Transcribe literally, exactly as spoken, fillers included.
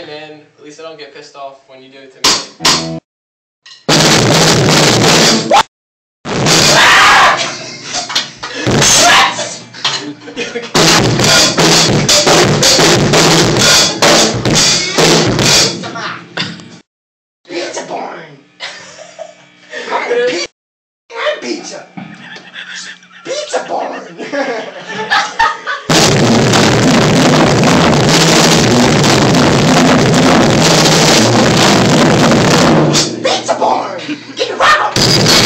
Hey man, at least I don't get pissed off when you do it to me. Pizza born! I'm pizza! Pizza born! Pizza born! Get around!